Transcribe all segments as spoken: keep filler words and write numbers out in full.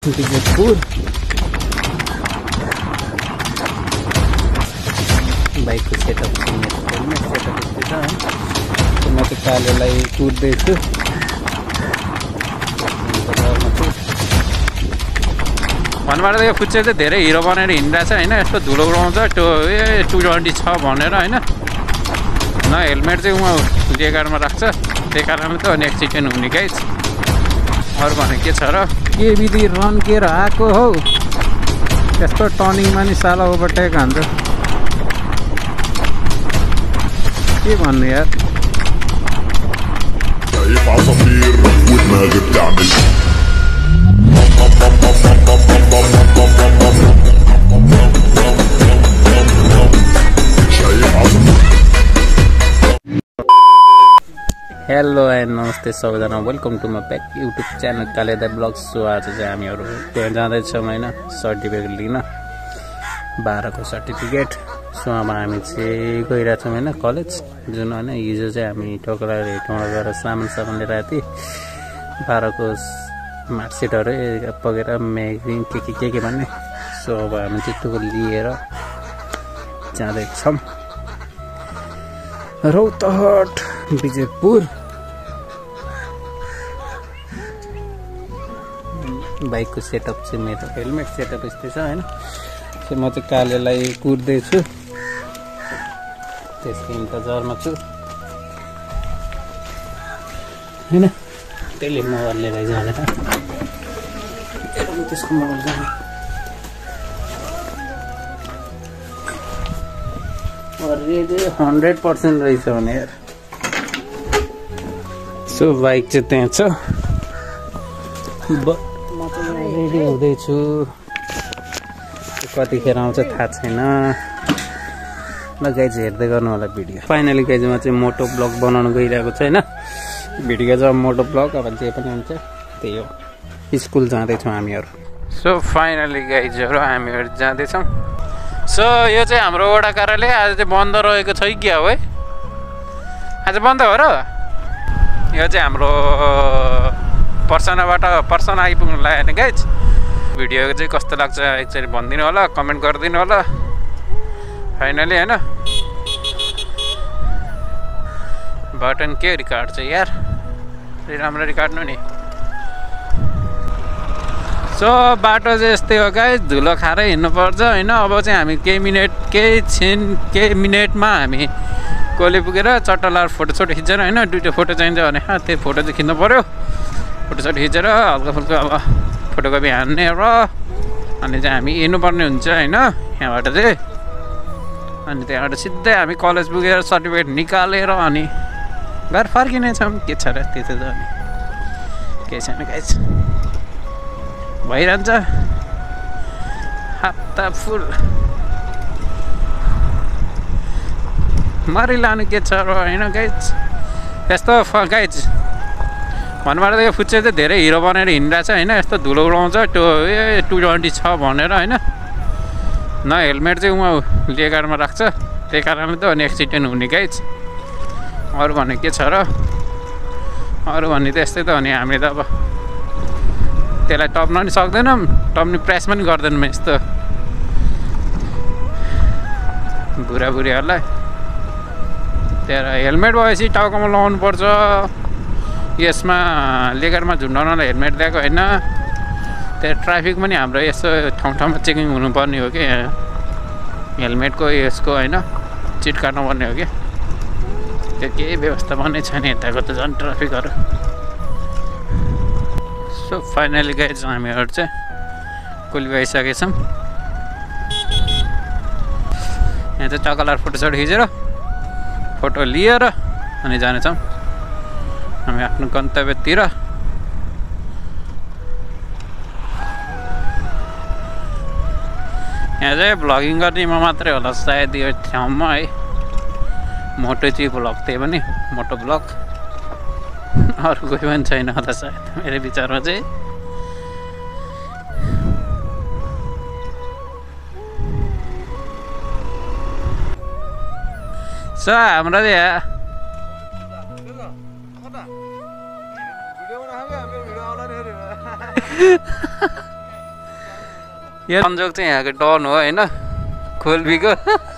विजयपुर बाइकको सेटअप चाहिँ मेरो हेलमेट सेटअप यस्तै छ है। म चाहिँ कालेलाई कुर्दैछु, भन्नुबाट यो फुच्चे चाहिँ धेरै हिरो बनाएर हिँडिरहेको छ होइन। यस्तो धुलो उडाउँछ त्यो ए टु ट्वेन्टी छ भनेर होइन। न हेलमेट चाहिँ उहाँ लेगारमा राख्छ, त्यही कारणले त अनि एक्सिडेन्ट हुने गाइज। अरू भने के छ र, के विधि रन्केर आएको हौ। यस्तो टर्निङमा नि साला ओभरटेक हान्छ, के भन्नु यार। हेलो एन्ड नमस्ते सबैजना, welcome to my back YouTube channel Kaledai blogs. So आज चाहिँ हामीहरू त्यहाँ जाँदैछौँ होइन, सर्टिफिकेट लिन, बाह्रको सर्टिफिकेट। सो अब हामी चाहिँ गइरहेछौँ होइन कलेज, जुन होइन हिजो चाहिँ हामी टोकला रेटमा गएर सामान सामान लिएर आएको थिएँ। बाह्रको मार्कसिटहरू पगेर म्यागजिन के के के के भन्ने। सो अब हामी चाहिँ त्यो लिएर जाँदैछौँ रौतहट विजयपुर। बाइकको सेटअप चाहिँ मेरो हेलमेट सेटअप यस्तै छ होइन। सो म चाहिँ कालेलाई कुर्दैछु, त्यसको इन्तजारमा छु होइन। त्यसले मोबाइल लिएर जाँदैन, त्यसको मोबाइल जाने हन्ड्रेड पर्सेन्ट रहेछ भने यार। सो बाइक चाहिँ त्यहाँ छ, म चाहिँ रेडी हुँदैछु। कतिखेर आउँछ थाहा छैन, ल गाइज हेर्दै गर्नु होला भिडियो। फाइनली गाइज म चाहिँ मोटो ब्लग बनाउन गइरहेको छु होइन। भिडियो चाहिँ मोटो ब्लग, अब जे पनि हुन्छ त्यही हो। स्कुल जाँदैछौँ हामीहरू। सो फाइनली गाइजहरू हामीहरू जाँदैछौँ। सो यो चाहिँ हाम्रो वडा कार्यालय आज चाहिँ बन्द रहेको छ कि क्या हो है, आज बन्द हो र। यो चाहिँ हाम्रो पर्सनाबाट पर्सना आइपुग्नु लाग्यो नि गाइज। भिडियो चाहिँ कस्तो लाग्छ एकचोटि भनिदिनु होला, कमेन्ट गरिदिनु होला। फाइनली होइन बटन के रिकर्ड छ यार, राम्रो रिकर्डनु नि। सो बाटो चाहिँ यस्तै हो गाइज, धुलो खाएर हिँड्नुपर्छ होइन। अब चाहिँ हामी केही मिनट केही छिन केही मिनटमा हामी कोले पुगेर चट्टलार फोटोसोटो खिचेर होइन, दुइटा फोटो चाहिन्छ भने त्यही फोटो चाहिँ खिच्नु पऱ्यो। फोटोसोटो खिचेर हल्का फुल्का अब फोटोकपी हान्ने र अनि चाहिँ हामी हिँड्नुपर्ने हुन्छ होइन यहाँबाट चाहिँ। अनि त्यहाँबाट सिधै हामी कलेज पुगेर सर्टिफिकेट निकालेर अनि घर फर्किनेछौँ। के छ र त्यो चाहिँ अनि केही छैन गाइज, भइरहन्छ हप्ता फुल मरिलानु के छ र होइन गाइज। यस्तो गाइज भन्नुबाट यो फुच्चे चाहिँ धेरै हिरो बनाएर हिँडिरहेको छ होइन। यस्तो धुलो उडाउँछ त्यो ए टु ट्वेन्टी छ भनेर होइन। न हेलमेट चाहिँ उहाँ लेगारमा राख्छ, त्यही कारणले त अनि एक्सिडेन्ट हुने गाइज। अरू भने के छ र, अरू भन्ने त यस्तै त। अनि हामीले त अब त्यसलाई टप्न पनि सक्दैनौँ, टप्ने प्रयास पनि गर्दैनौँ यस्तो बुढाबुढीहरूलाई। त्यहाँ हेलमेट भएपछि टाउकोमा लगाउनु पर्छ, यसमा लेगरमा झुन्डाउनलाई हेलमेट दिएको होइन। त्यहाँ ट्राफिक पनि हाम्रो यस्तो ठाउँ ठाउँमा चेकिङ हुनुपर्ने हो कि हेलमेटको यसको होइन, चिट काट्नुपर्ने हो कि। त्यो केही व्यवस्था पनि छैन यताको त झन् ट्राफिकहरू। सो फाइनली गाइज हामीहरू चाहिँ कोली आइसकेका छौँ। यहाँ चाहिँ टकलार फोटोसोटो खिचेर फोटो लिएर अनि जानेछौँ हामी आफ्नो गन्तव्यतिर। यहाँ चाहिँ भ्लगिङ गर्ने म मात्रै होला सायद यो ठाउँमा है। मोटो चाहिँ भ्लग त्यही पनि मोटो भ्लग, अरू कोही पनि छैन होला सायद मेरो विचारमा चाहिँ। सो हाम्रो यहाँ यो संजोग चाहिँ यहाँको डन हो होइन कोल्बीको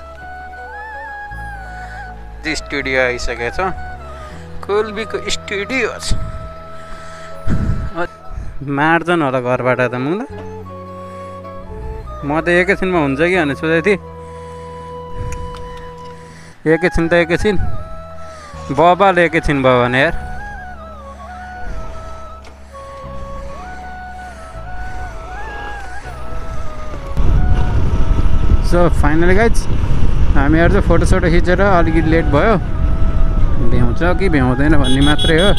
स्टुडियो आइसकेको छ कोल्बीको स्टुडियो मार्छन् होला घरबाट त मुङ म त एकैछिनमा हुन्छ कि भने सोचेको थिएँ एकैछिन त एकैछिन बबाल एकैछिन भयो भने यार सो फाइनली गाइज हामीहरू चाहिँ फोटोसोटो खिचेर अलिकति लेट भयो भ्याउँछ कि भ्याउँदैन भन्ने मात्रै हो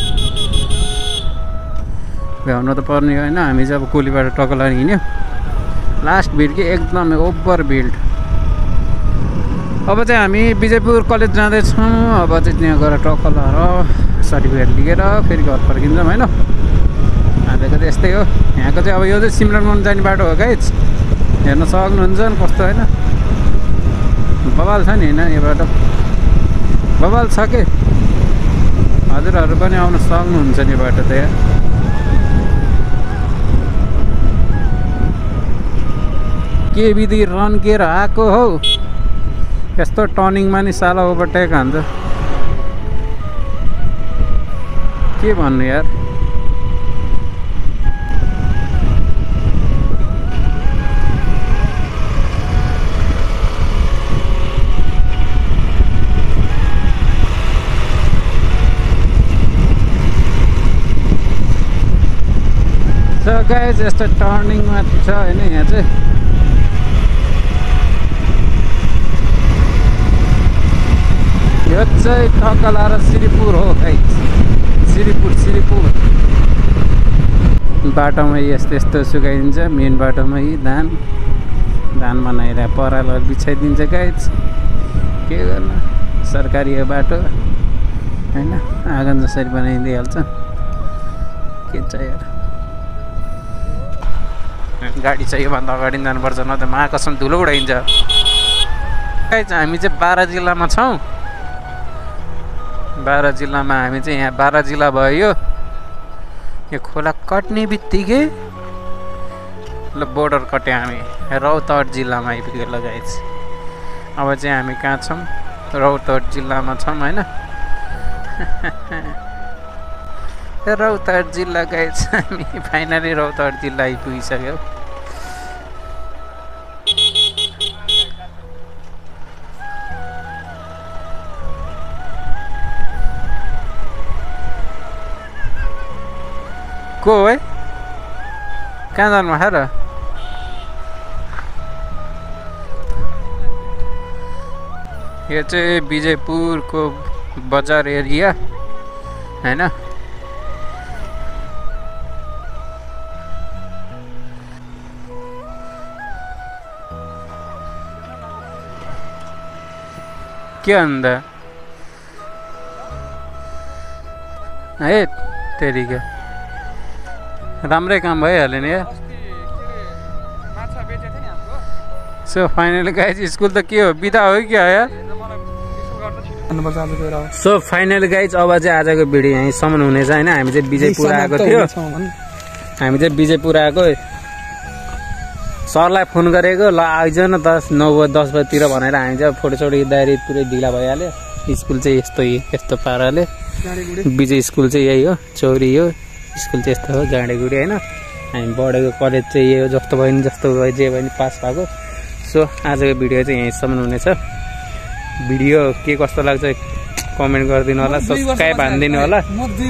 भ्याउनु त पर्ने होइन हामी चाहिँ अब कोलीबाट टक्कर हिँड्यो लास्ट भिड कि एकदमै ओभर भिड अब चाहिँ हामी विजयपुर कलेज जाँदैछौँ अब चाहिँ त्यहाँ गएर टक्कर लगाएर सर्टिफिकेट लिएर फेरि घर फर्किन्छौँ होइन हालेको त यस्तै हो यहाँको चाहिँ अब यो चाहिँ सिमरन जाने बाटो हो गाइज हेर्न सक्नुहुन्छ नि कस्तो होइन बवाल छ नि होइन यो बाटो बवाल छ के हजुरहरू पनि आउन सक्नुहुन्छ नि बाटो त यहाँ के विधि रन्केर आएको हौ यस्तो टर्निङमा नि साला ओभरटेक हान्छ के भन्नु यार सो गाइज यस्तो टर्निङमा छ होइन यहाँ चाहिँ यो चाहिँ टक्कलार श्रीपुर हो गाइज श्रीपुर श्रीपुर बाटोमा यस्तो यस्तो सुकाइदिन्छ मेन बाटोमा यी धान धान बनाएर परालहरू बिछाइदिन्छ गाइज के गर्नु सरकारी हो बाटो होइन आँगन जसरी बनाइदिइहाल्छ के छ यार गाडी चाहिँ योभन्दा अगाडि जानुपर्छ न त महाकसम धुलो उडाइन्छ गाइज हामी चाहिँ बाह्र जिल्लामा छौँ बाह्र जिल्लामा हामी चाहिँ यहाँ बाह्र जिल्ला भयो यो खोला कट्ने बित्तिकै ल बोर्डर कट्यो हामी रौतहट जिल्लामा आइपुग्यो ल गाइज अब चाहिँ हामी कहाँ छौँ रौतहट जिल्लामा छौँ होइन रौतहट जिल्ला गाइज हामी फाइनली रौतहट जिल्ला आइपुगिसक्यो को है कहाँ जानु भएको र यो चाहिँ विजयपुरको बजार एरिया होइन के अन्त है तेरिका राम्रै काम भइहाल्यो नि यार सो फाइनली गाइज स्कुल त के हो बिदा हो कि क्या यार सो फाइनली गाइज अब चाहिँ आजको भिडियो यहीँसम्म हुनेछ होइन हामी चाहिँ विजयपुर आएको थियो हामी चाहिँ विजयपुर आएको सरलाई फोन गरेको ल आइज न दस नौ दस बजीतिर भनेर हामी चाहिँ फोटोसोटो खिच्दाखेरि पुरै ढिला भइहाल्यो स्कुल चाहिँ यस्तो यस्तो पाराले विजय स्कुल चाहिँ यही हो चौरी हो स्कुल चाहिँ यस्तो हो गाँडेगुडी होइन हामी बढेको कलेज चाहिँ यही हो जस्तो भयो नि जस्तो भयो जे भयो नि पास भएको सो आजको भिडियो चाहिँ यहीँसम्म हुनेछ भिडियो के कस्तो लाग्छ कमेन्ट गरिदिनु होला सब्सक्राइब हानिदिनु होला दुई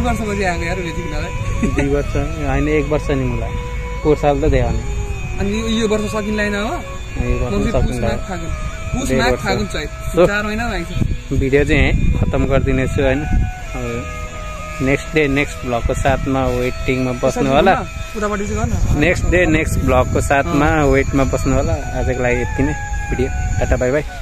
वर्ष होइन एक वर्ष नि मलाई पोहोर साल त दियो भने अनि यो वर्ष सकिँदैन हो भिडियो चाहिँ यहीँ खत्तम गरिदिनेछु होइन नेक्स्ट डे नेक्स्ट ब्लगको साथमा वेटिङमा बस्नु होला नेक्स्ट डे नेक्स्ट ब्लगको साथमा वेटमा बस्नु होला आजको लागि यति नै भिडियो टाटा बाई बाई